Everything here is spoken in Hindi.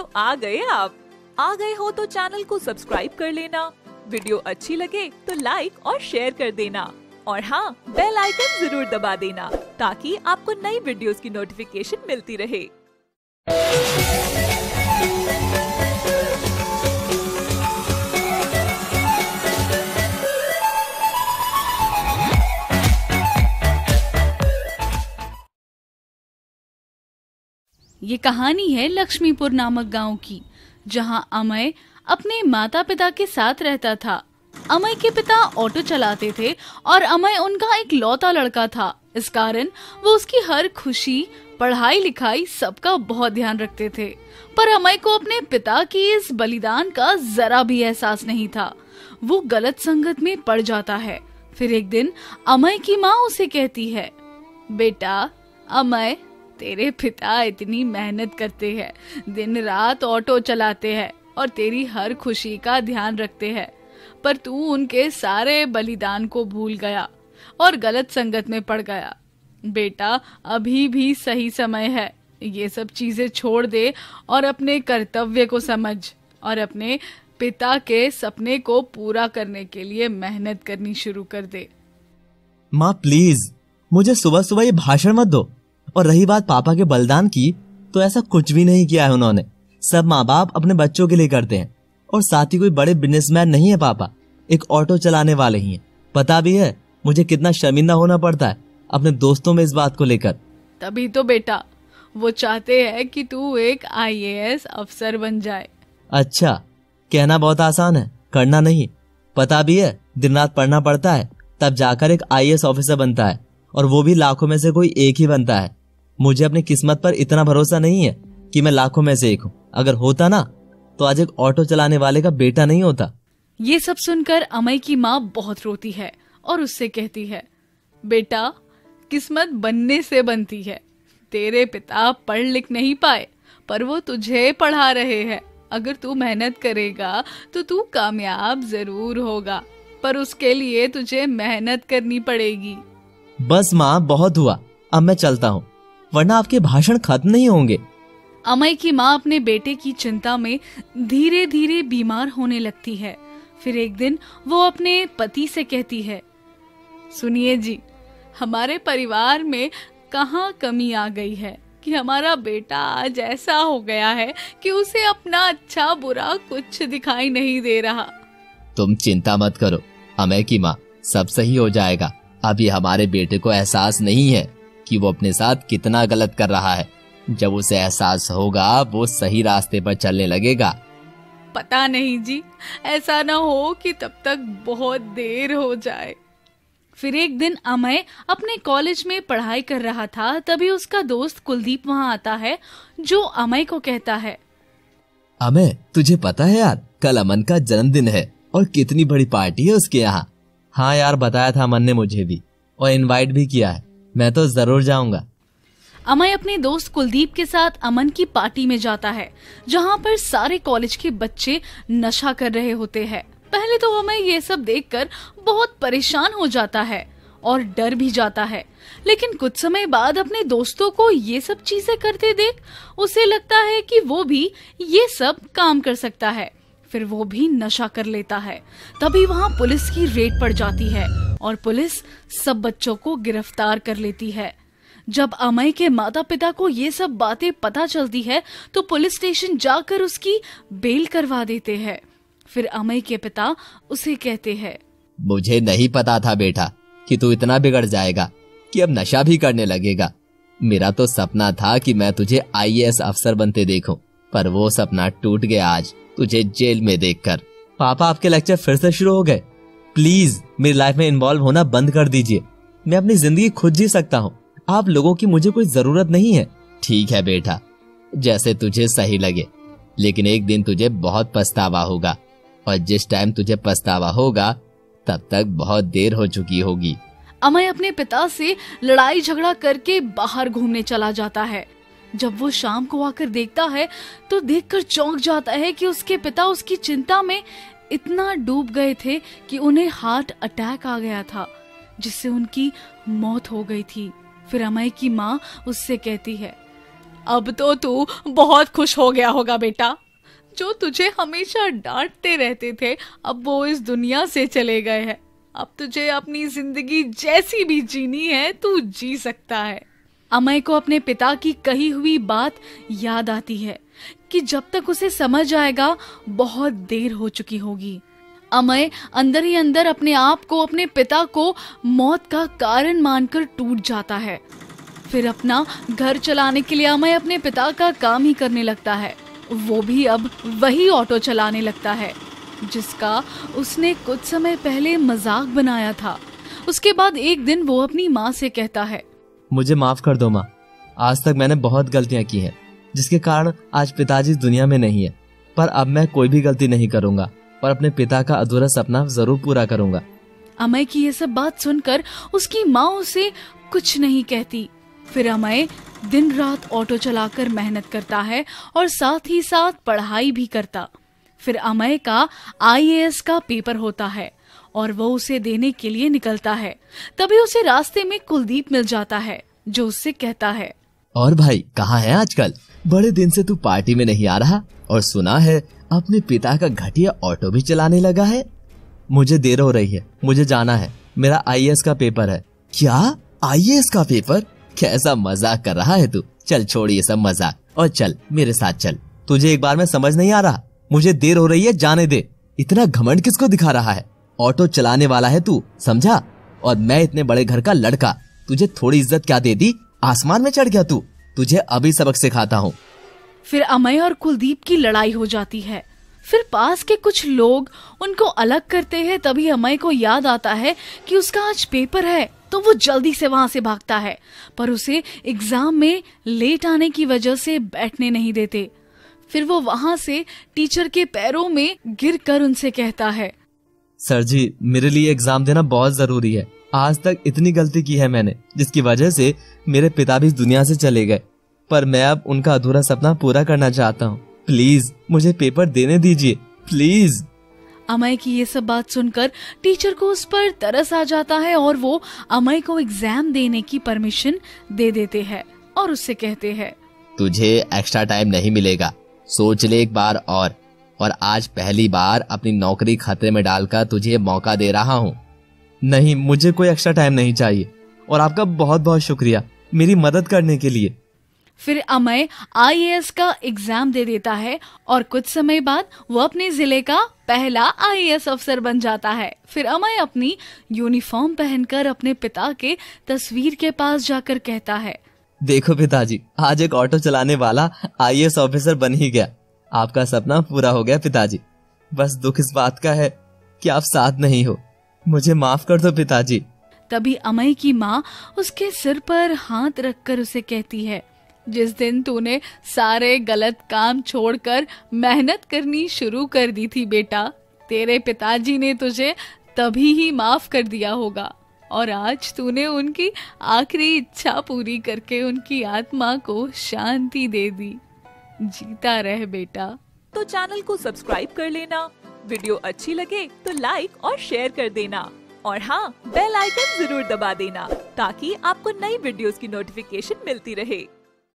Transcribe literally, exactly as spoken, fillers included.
तो आ गए आप। आ गए हो तो चैनल को सब्सक्राइब कर लेना, वीडियो अच्छी लगे तो लाइक और शेयर कर देना, और हाँ, बेल आइकन जरूर दबा देना ताकि आपको नई वीडियोस की नोटिफिकेशन मिलती रहे। ये कहानी है लक्ष्मीपुर नामक गांव की, जहां अमय अपने माता पिता के साथ रहता था। अमय के पिता ऑटो चलाते थे और अमय उनका एक लौता लड़का था। इस कारण वो उसकी हर खुशी, पढ़ाई लिखाई सबका बहुत ध्यान रखते थे। पर अमय को अपने पिता की इस बलिदान का जरा भी एहसास नहीं था। वो गलत संगत में पड़ जाता है। फिर एक दिन अमय की माँ उसे कहती है, बेटा अमय, तेरे पिता इतनी मेहनत करते हैं, दिन रात ऑटो चलाते हैं और तेरी हर खुशी का ध्यान रखते हैं, पर तू उनके सारे बलिदान को भूल गया और गलत संगत में पड़ गया। बेटा, अभी भी सही समय है, ये सब चीजें छोड़ दे और अपने कर्तव्य को समझ और अपने पिता के सपने को पूरा करने के लिए मेहनत करनी शुरू कर दे। माँ प्लीज, मुझे सुबह सुबह ये भाषण मत दो। और रही बात पापा के बलिदान की, तो ऐसा कुछ भी नहीं किया है उन्होंने। सब माँ बाप अपने बच्चों के लिए करते हैं, और साथ ही कोई बड़े बिजनेसमैन नहीं है पापा, एक ऑटो चलाने वाले ही हैं। पता भी है मुझे कितना शर्मिंदा होना पड़ता है अपने दोस्तों में इस बात को लेकर। तभी तो बेटा वो चाहते हैं कि तू एक आई ए एस अफसर बन जाए। अच्छा, कहना बहुत आसान है, करना नहीं। पता भी है दिन रात पढ़ना पड़ता है, तब जाकर एक आई ए एस ऑफिसर बनता है, और वो भी लाखों में से कोई एक ही बनता है। मुझे अपनी किस्मत पर इतना भरोसा नहीं है कि मैं लाखों में से एक हूँ। अगर होता ना तो आज एक ऑटो चलाने वाले का बेटा नहीं होता। ये सब सुनकर अमय की माँ बहुत रोती है और उससे कहती है, बेटा किस्मत बनने से बनती है। तेरे पिता पढ़ लिख नहीं पाए, पर वो तुझे पढ़ा रहे हैं। अगर तू मेहनत करेगा तो तू कामयाब जरूर होगा, पर उसके लिए तुझे मेहनत करनी पड़ेगी। बस माँ, बहुत हुआ, अब मैं चलता हूँ, वरना आपके भाषण खत्म नहीं होंगे। अमय की माँ अपने बेटे की चिंता में धीरे धीरे बीमार होने लगती है। फिर एक दिन वो अपने पति से कहती है, सुनिए जी, हमारे परिवार में कहाँ कमी आ गई है कि हमारा बेटा आज ऐसा हो गया है कि उसे अपना अच्छा बुरा कुछ दिखाई नहीं दे रहा। तुम चिंता मत करो अमय की माँ, सब सही हो जाएगा। अभी हमारे बेटे को एहसास नहीं है कि वो अपने साथ कितना गलत कर रहा है। जब उसे एहसास होगा वो सही रास्ते पर चलने लगेगा। पता नहीं जी, ऐसा ना हो कि तब तक बहुत देर हो जाए। फिर एक दिन अमय अपने कॉलेज में पढ़ाई कर रहा था, तभी उसका दोस्त कुलदीप वहाँ आता है, जो अमय को कहता है, अमय तुझे पता है यार, कल अमन का जन्मदिन है और कितनी बड़ी पार्टी है उसके यहाँ। हाँ यार, बताया था अमन ने मुझे भी, और इनवाइट भी किया है। मैं तो जरूर जाऊंगा। अमय अपने दोस्त कुलदीप के साथ अमन की पार्टी में जाता है, जहाँ पर सारे कॉलेज के बच्चे नशा कर रहे होते हैं। पहले तो अमय ये सब देखकर बहुत परेशान हो जाता है और डर भी जाता है, लेकिन कुछ समय बाद अपने दोस्तों को ये सब चीजें करते देख उसे लगता है कि वो भी ये सब काम कर सकता है। फिर वो भी नशा कर लेता है। तभी वहाँ पुलिस की रेड पड़ जाती है और पुलिस सब बच्चों को गिरफ्तार कर लेती है। जब अमय के माता पिता को ये सब बातें पता चलती है तो पुलिस स्टेशन जाकर उसकी बेल करवा देते हैं। फिर अमय के पिता उसे कहते हैं, मुझे नहीं पता था बेटा कि तू इतना बिगड़ जाएगा कि अब नशा भी करने लगेगा। मेरा तो सपना था कि मैं तुझे आई ए एस अफसर बनते देखूं, पर वो सपना टूट गया आज तुझे जेल में देखकर। पापा, आपके लेक्चर फिर से शुरू हो गए। प्लीज मेरी लाइफ में इन्वॉल्व होना बंद कर दीजिए। मैं अपनी जिंदगी खुद जी सकता हूँ, आप लोगों की मुझे कोई जरूरत नहीं है। ठीक है बेटा, जैसे तुझे सही लगे, लेकिन एक दिन तुझे बहुत पछतावा होगा, और जिस टाइम तुझे पछतावा होगा तब तक बहुत देर हो चुकी होगी। अमय अपने पिता से लड़ाई झगड़ा करके बाहर घूमने चला जाता है। जब वो शाम को आकर देखता है तो देखकर चौंक जाता है कि उसके पिता उसकी चिंता में इतना डूब गए थे कि उन्हें हार्ट अटैक आ गया था, जिससे उनकी मौत हो गई थी। फिर अमय की माँ उससे कहती है, अब तो तू बहुत खुश हो गया होगा बेटा। जो तुझे हमेशा डांटते रहते थे अब वो इस दुनिया से चले गए हैं। अब तुझे अपनी जिंदगी जैसी भी जीनी है तू जी सकता है। अमय को अपने पिता की कही हुई बात याद आती है कि जब तक उसे समझ आएगा बहुत देर हो चुकी होगी। अमय अंदर ही अंदर अपने आप को, अपने पिता को मौत का कारण मानकर टूट जाता है। फिर अपना घर चलाने के लिए अमय अपने पिता का काम ही करने लगता है। वो भी अब वही ऑटो चलाने लगता है जिसका उसने कुछ समय पहले मजाक बनाया था। उसके बाद एक दिन वो अपनी माँ से कहता है, मुझे माफ कर दो माँ, आज तक मैंने बहुत गलतियाँ की हैं जिसके कारण आज पिताजी दुनिया में नहीं है। पर अब मैं कोई भी गलती नहीं करूँगा और अपने पिता का अधूरा सपना जरूर पूरा करूँगा। अमय की ये सब बात सुनकर उसकी माँ उसे कुछ नहीं कहती। फिर अमय दिन रात ऑटो चलाकर मेहनत करता है और साथ ही साथ पढ़ाई भी करता। फिर अमय का आई ए एस का पेपर होता है और वो उसे देने के लिए निकलता है। तभी उसे रास्ते में कुलदीप मिल जाता है जो उससे कहता है, और भाई कहाँ है आजकल? बड़े दिन से तू पार्टी में नहीं आ रहा और सुना है अपने पिता का घटिया ऑटो भी चलाने लगा है। मुझे देर हो रही है, मुझे जाना है, मेरा आई ए एस का पेपर है। क्या आई ए एस का पेपर? कैसा मजाक कर रहा है तू? चल छोड़ ये सब मजाक और चल मेरे साथ चल। तुझे एक बार में समझ नहीं आ रहा? मुझे देर हो रही है, जाने दे। इतना घमंड किसको दिखा रहा है? ऑटो चलाने वाला है तू, समझा? और मैं इतने बड़े घर का लड़का, तुझे थोड़ी इज्जत क्या दे दी? आसमान में चढ़ गया तू। तुझे अभी सबक सिखाता हूँ। फिर अमय और कुलदीप की लड़ाई हो जाती है। फिर पास के कुछ लोग उनको अलग करते हैं। तभी अमय को याद आता है कि उसका आज पेपर है, तो वो जल्दी से वहां से भागता है। पर उसे एग्जाम में लेट आने की वजह से बैठने नहीं देते। फिर वो वहां से टीचर के पैरों में गिरकर उनसे कहता है, सर जी, मेरे लिए एग्जाम देना बहुत जरूरी है। आज तक इतनी गलती की है मैंने जिसकी वजह से मेरे पिता भी इस दुनिया से चले गए। पर मैं अब उनका अधूरा सपना पूरा करना चाहता हूँ। प्लीज मुझे पेपर देने दीजिए, प्लीज। अमय की ये सब बात सुनकर टीचर को उस पर तरस आ जाता है और वो अमय को एग्जाम देने की परमिशन दे देते हैं और उससे कहते हैं, तुझे एक्स्ट्रा टाइम नहीं मिलेगा, सोच ले एक बार और और आज पहली बार अपनी नौकरी खतरे में डालकर तुझे मौका दे रहा हूँ। नहीं, मुझे कोई एक्स्ट्रा टाइम नहीं चाहिए और आपका बहुत बहुत शुक्रिया मेरी मदद करने के लिए। फिर अमय आई ए एस का एग्जाम दे देता है और कुछ समय बाद वो अपने जिले का पहला आई ए एस अफसर बन जाता है। फिर अमय अपनी यूनिफॉर्म पहनकर अपने पिता के तस्वीर के पास जाकर कहता है, देखो पिताजी, आज एक ऑटो चलाने वाला आई ए एस ऑफिसर बन ही गया। आपका सपना पूरा हो गया पिताजी। बस दुख इस बात का है कि आप साथ नहीं हो। मुझे माफ कर दो पिताजी। तभी अमय की माँ उसके सिर पर हाथ रखकर उसे कहती है, जिस दिन तूने सारे गलत काम छोड़कर मेहनत करनी शुरू कर दी थी बेटा, तेरे पिताजी ने तुझे तभी ही माफ कर दिया होगा और आज तूने उनकी आखिरी इच्छा पूरी करके उनकी आत्मा को शांति दे दी। जीता रह बेटा। तो चैनल को सब्सक्राइब कर लेना, वीडियो अच्छी लगे तो लाइक और शेयर कर देना और हाँ, बेल आइकन जरूर दबा देना ताकि आपको नई वीडियोस की नोटिफिकेशन मिलती रहे।